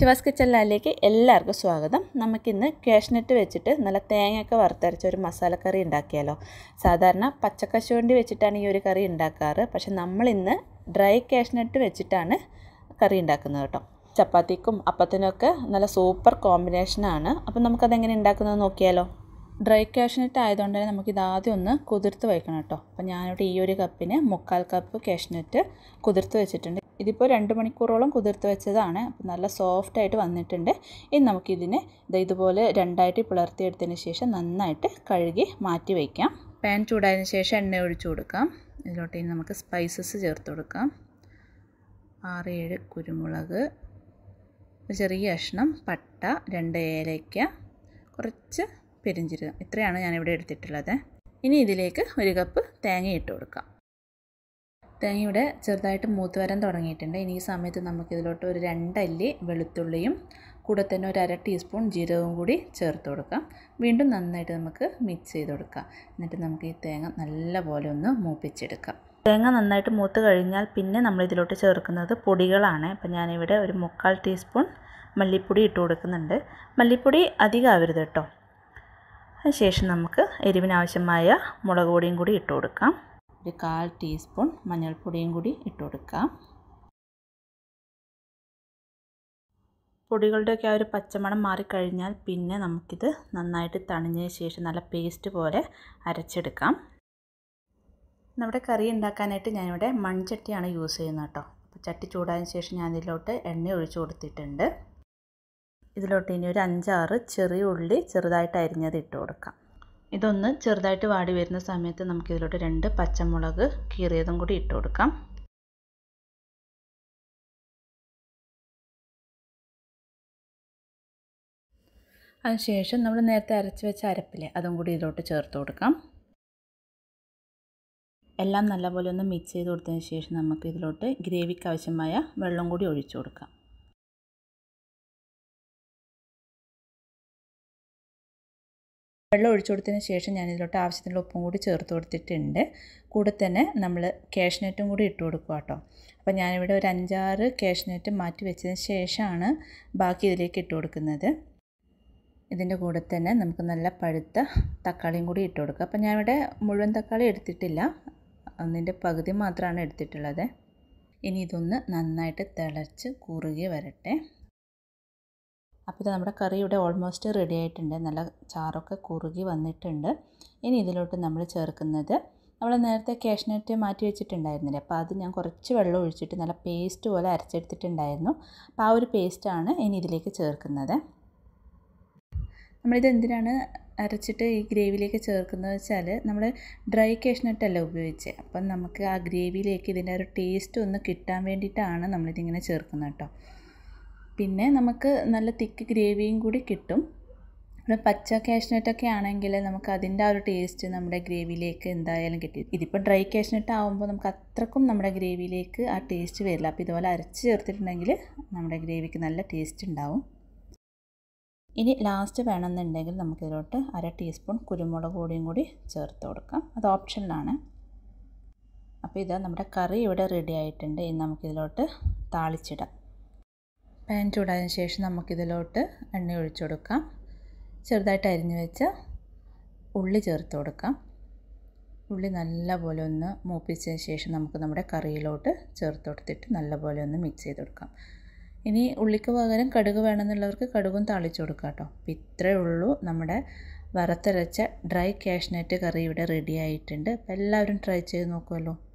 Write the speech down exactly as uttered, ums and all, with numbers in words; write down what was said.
ശിവാസ് കിച്ചണിലേക്ക് എല്ലാവർക്കും സ്വാഗതം. നമുക്കിന്ന് കാഷ്നട്ട് വെച്ചിട്ട് നല്ല തേങ്ങയൊക്കെ വറുത്തരച്ച ഒരു മസാലക്കറി ഉണ്ടാക്കിയാലോ. സാധാരണ പച്ചക്കശുവണ്ടി വെച്ചിട്ടാണ് ഈ ഒരു കറി ഉണ്ടാക്കാറ്. പക്ഷെ നമ്മളിന്ന് ഡ്രൈ കാഷ്നട്ട് വെച്ചിട്ടാണ് കറി ഉണ്ടാക്കുന്നത് കേട്ടോ. ചപ്പാത്തിക്കും അപ്പത്തിനൊക്കെ നല്ല സൂപ്പർ കോമ്പിനേഷനാണ്. അപ്പം നമുക്കതെങ്ങനെ ഉണ്ടാക്കുന്നത് നോക്കിയാലോ. ഡ്രൈ കാഷ്നട്ട് ആയതുകൊണ്ട് തന്നെ നമുക്കിത് ആദ്യം ഒന്ന് കുതിർത്ത് വയ്ക്കണം കേട്ടോ. അപ്പം ഞാനിവിടെ ഈ ഒരു കപ്പിന് മുക്കാൽ കപ്പ് കാഷ്നട്ട് കുതിർത്ത് വെച്ചിട്ടുണ്ട്. ഇതിപ്പോൾ രണ്ട് മണിക്കൂറോളം കുതിർത്ത് വെച്ചതാണ്. അപ്പോൾ നല്ല സോഫ്റ്റായിട്ട് വന്നിട്ടുണ്ട്. ഇനി നമുക്കിതിനെ ഇതുപോലെ രണ്ടായിട്ട് പിളർത്തിയെടുത്തതിന് ശേഷം നന്നായിട്ട് കഴുകി മാറ്റി വയ്ക്കാം. പാൻ ചൂടായതിന് ശേഷം എണ്ണ ഒഴിച്ചു കൊടുക്കാം. ഇതിലോട്ട് ഇനി നമുക്ക് സ്പൈസസ് ചേർത്ത് കൊടുക്കാം. ആറ് ഏഴ് കുരുമുളക്, ഒരു ചെറിയ കഷ്ണം പട്ട, രണ്ട് ഏലയ്ക്ക, കുറച്ച് പെരിഞ്ജീരകം. ഇത്രയാണ് ഞാനിവിടെ എടുത്തിട്ടുള്ളത്. ഇനി ഇതിലേക്ക് ഒരു കപ്പ് തേങ്ങ ഇട്ട് കൊടുക്കാം. തേങ്ങ ഇവിടെ ചെറുതായിട്ട് മൂത്ത് വരാൻ തുടങ്ങിയിട്ടുണ്ട്. ഇനി ഈ സമയത്ത് നമുക്കിതിലോട്ട് ഒരു രണ്ടല്ലി വെളുത്തുള്ളിയും കൂടെ തന്നെ ഒരു അര ടീസ്പൂൺ ജീരകവും കൂടി ചേർത്ത് കൊടുക്കാം. വീണ്ടും നന്നായിട്ട് നമുക്ക് മിക്സ് ചെയ്ത് കൊടുക്കാം. എന്നിട്ട് നമുക്ക് ഈ തേങ്ങ നല്ലപോലെ ഒന്ന് മൂപ്പിച്ചെടുക്കാം. തേങ്ങ നന്നായിട്ട് മൂത്ത് കഴിഞ്ഞാൽ പിന്നെ നമ്മൾ ഇതിലോട്ട് ചേർക്കുന്നത് പൊടികളാണ്. അപ്പം ഞാനിവിടെ ഒരു മുക്കാൽ ടീസ്പൂൺ മല്ലിപ്പൊടി ഇട്ട് കൊടുക്കുന്നുണ്ട്. മല്ലിപ്പൊടി അധികം ആവരുത് കേട്ടോ. അതിനുശേഷം നമുക്ക് എരിവിനാവശ്യമായ മുളക് പൊടിയും കൂടി ഇട്ട് കൊടുക്കാം. ഒരു കാൽ ടീസ്പൂൺ മഞ്ഞൾപ്പൊടിയും കൂടി ഇട്ട് കൊടുക്കാം. പൊടികളുടെയൊക്കെ ആ ഒരു പച്ചമണം മാറിക്കഴിഞ്ഞാൽ പിന്നെ നമുക്കിത് നന്നായിട്ട് തണിഞ്ഞതിന് ശേഷം നല്ല പേസ്റ്റ് പോലെ അരച്ചെടുക്കാം. നമ്മുടെ കറി ഉണ്ടാക്കാനായിട്ട് ഞാനിവിടെ മൺചട്ടിയാണ് യൂസ് ചെയ്യുന്നത് കേട്ടോ. അപ്പോൾ ചട്ടി ചൂടായതിന് ശേഷം ഞാൻ ഇതിലോട്ട് എണ്ണ ഒഴിച്ചു കൊടുത്തിട്ടുണ്ട്. ഇതിലോട്ട് ഇനി ഒരു അഞ്ചാറ് ചെറിയ ഉള്ളി ചെറുതായിട്ട് അരിഞ്ഞത് ഇട്ട് കൊടുക്കാം. ഇതൊന്ന് ചെറുതായിട്ട് വാടി വരുന്ന സമയത്ത് നമുക്കിതിലോട്ട് രണ്ട് പച്ചമുളക് കീറിയതും കൂടി ഇട്ട് കൊടുക്കാം. അതിനുശേഷം നമ്മൾ നേരത്തെ അരച്ച് വെച്ച അരപ്പില്ലേ അതും കൂടി ഇതിലോട്ട് ചേർത്ത് കൊടുക്കാം. എല്ലാം നല്ലപോലെ ഒന്ന് മിക്സ് ചെയ്ത് കൊടുത്തതിന് ശേഷം നമുക്ക് ഇതിലോട്ട് ഗ്രേവിക്ക് ആവശ്യമായ വെള്ളം കൂടി ഒഴിച്ചു കൊടുക്കാം. വെള്ളം ഒഴിച്ചു കൊടുത്തതിന് ശേഷം ഞാൻ ഇതിലോട്ട് ആവശ്യത്തിനുള്ള ഉപ്പും കൂടി ചേർത്ത് കൊടുത്തിട്ടുണ്ട്. കൂടെ തന്നെ നമ്മൾ കാഷ്നട്ടും കൂടി ഇട്ട് കൊടുക്കുക കേട്ടോ. അപ്പോൾ ഞാനിവിടെ ഒരു അഞ്ചാറ് കാഷ്നട്ട് മാറ്റി വെച്ചതിന് ശേഷമാണ് ബാക്കി ഇതിലേക്ക് ഇട്ട് കൊടുക്കുന്നത്. ഇതിൻ്റെ കൂടെ തന്നെ നമുക്ക് നല്ല പഴുത്ത തക്കാളിയും കൂടി ഇട്ട് കൊടുക്കുക. അപ്പോൾ ഞാനിവിടെ മുഴുവൻ തക്കാളി എടുത്തിട്ടില്ല, ഒന്നിൻ്റെ പകുതി മാത്രമാണ് എടുത്തിട്ടുള്ളത്. ഇനി ഇതൊന്ന് നന്നായിട്ട് തിളച്ച് കുറുകി വരട്ടെ. അപ്പോൾ ഇത് നമ്മുടെ കറി ഇവിടെ ഓൾമോസ്റ്റ് റെഡി ആയിട്ടുണ്ട്. നല്ല ചാറൊക്കെ കുറുകി വന്നിട്ടുണ്ട്. ഇനി ഇതിലോട്ട് നമ്മൾ ചേർക്കുന്നത് നമ്മൾ നേരത്തെ കാഷ്നട്ട് മാറ്റി വെച്ചിട്ടുണ്ടായിരുന്നില്ലേ, അപ്പോൾ അത് ഞാൻ കുറച്ച് വെള്ളം ഒഴിച്ചിട്ട് നല്ല പേസ്റ്റ് പോലെ അരച്ചെടുത്തിട്ടുണ്ടായിരുന്നു. അപ്പോൾ ആ ഒരു പേസ്റ്റാണ് ഇനി ഇതിലേക്ക് ചേർക്കുന്നത്. നമ്മളിത് എന്തിനാണ് അരച്ചിട്ട് ഈ ഗ്രേവിയിലേക്ക് ചേർക്കുന്നത് വെച്ചാൽ നമ്മൾ ഡ്രൈ കാഷ്നട്ടല്ല ഉപയോഗിച്ചത്. അപ്പം നമുക്ക് ആ ഗ്രേവിയിലേക്ക് ഇതിൻ്റെ ഒരു ടേസ്റ്റ് ഒന്ന് കിട്ടാൻ വേണ്ടിയിട്ടാണ് നമ്മളിതിങ്ങനെ ചേർക്കുന്നത് കേട്ടോ. പിന്നെ നമുക്ക് നല്ല തിക്ക് ഗ്രേവിയും കൂടി കിട്ടും. ഇവിടെ പച്ച കാഷ്നട്ടൊക്കെ ആണെങ്കിൽ നമുക്ക് അതിൻ്റെ ആ ഒരു ടേസ്റ്റ് നമ്മുടെ ഗ്രേവിയിലേക്ക് എന്തായാലും കിട്ടി. ഇതിപ്പോൾ ഡ്രൈ കാഷ്നട്ട് ആകുമ്പോൾ നമുക്ക് അത്രക്കും നമ്മുടെ ഗ്രേവിയിലേക്ക് ആ ടേസ്റ്റ് വരില്ല. അപ്പോൾ ഇതുപോലെ അരച്ച് ചേർത്തിട്ടുണ്ടെങ്കിൽ നമ്മുടെ ഗ്രേവിക്ക് നല്ല ടേസ്റ്റ് ഉണ്ടാവും. ഇനി ലാസ്റ്റ് വേണമെന്നുണ്ടെങ്കിൽ നമുക്കിതിലോട്ട് അര ടീസ്പൂൺ കുരുമുളക് പൊടിയും കൂടി ചേർത്ത് കൊടുക്കാം. അത് ഓപ്ഷനിലാണ്. അപ്പോൾ ഇതാ നമ്മുടെ കറി ഇവിടെ റെഡി ആയിട്ടുണ്ട്. ഇനി നമുക്കിതിലോട്ട് താളിച്ചിടാം. പാൻ ചൂടായതിന് ശേഷം നമുക്കിതിലോട്ട് എണ്ണ ഒഴിച്ചു കൊടുക്കാം. ചെറുതായിട്ട് അരിഞ്ഞു വെച്ച ഉള്ളി ചേർത്ത് കൊടുക്കാം. ഉള്ളി നല്ലപോലെ ഒന്ന് മൂപ്പിച്ചതിന് ശേഷം നമുക്ക് നമ്മുടെ കറിയിലോട്ട് ചേർത്ത് കൊടുത്തിട്ട് നല്ലപോലെ ഒന്ന് മിക്സ് ചെയ്ത് കൊടുക്കാം. ഇനി ഉള്ളിക്ക് പകരം കടുക് വേണമെന്നുള്ളവർക്ക് കടുകും താളിച്ചു കൊടുക്കാം കേട്ടോ. അപ്പോൾ ഇത്രയേ ഉള്ളൂ, നമ്മുടെ വറുത്തരച്ച ഡ്രൈ കാഷ്നട്ട് കറി ഇവിടെ റെഡി ആയിട്ടുണ്ട്. അപ്പോൾ എല്ലാവരും ട്രൈ ചെയ്ത് നോക്കുമല്ലോ.